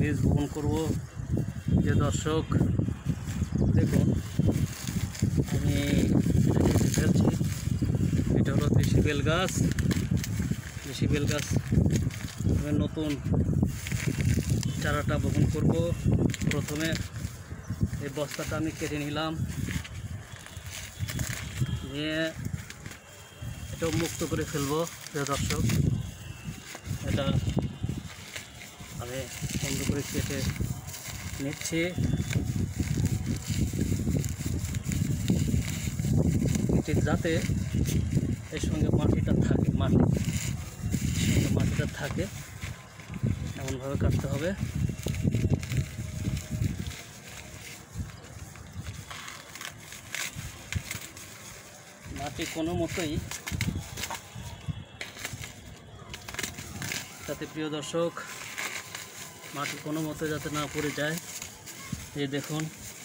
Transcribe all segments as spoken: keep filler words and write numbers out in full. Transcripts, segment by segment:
বীজ বপন করব। যে দর্শক দেখুন, আমি ফেলছি, এটা হলো দেশি বেল গাছ। দেশি বেল গাছ আমি নতুন চারাটা বপন করব। প্রথমে এই বস্তাটা আমি কেটে নিলাম, নিয়ে এটাও মুক্ত করে ফেলবো। প্রিয় দর্শক, এটা আমি বন্ধ করে কেটে নিচ্ছি। ঠিক যাতে এর সঙ্গে মাটিটা থাকে, মাটি সঙ্গে মাটিটা থাকে এমনভাবে কাটতে হবে। মাটি কোনো মতোই যাতে, প্রিয় দর্শক, মাটি কোনো মতো যাতে না পড়ে যায়। এই দেখুন,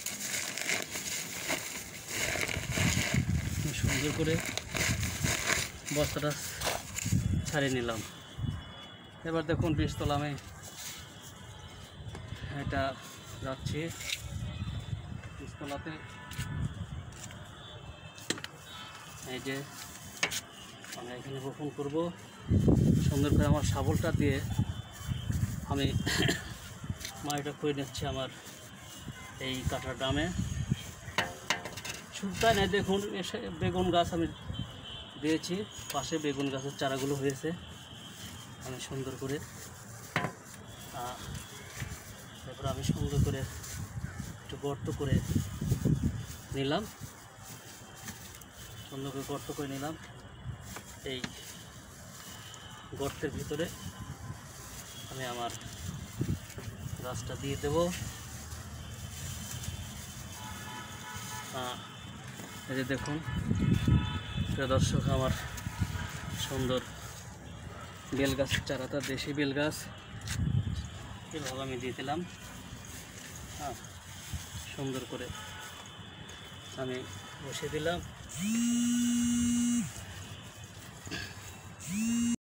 সুন্দর করে বস্তাটা ছাড়িয়ে নিলাম। এবার দেখুন বীজতলা আমি এটা যাচ্ছি বীজতলাতে। এই যে আমরা এখানে বপন করব। সুন্দর করে আমার শাবলটা দিয়ে আমি মাটিটা খুঁড়ে নিচ্ছি আমার এই কাঁঠার ড্রামে। শুধু তাই নয়, দেখুন এসে বেগুন গাছ আমি দিয়েছি, পাশে বেগুন গাছের চারাগুলো হয়েছে। আমি সুন্দর করে তারপর আমি সুন্দর করে একটু গর্ত করে নিলাম, সুন্দর করে গর্ত করে নিলাম। এই গর্তের ভিতরে আমি আমার গাছটা দিয়ে দেব। এই যে দেখুন প্রিয় দর্শক, আমার সুন্দর বেল গাছের চারাটা, দেশি বেল গাছ, এভাবে আমি দিয়ে দিলাম। হ্যাঁ, সুন্দর করে আমি বসিয়ে দিলাম।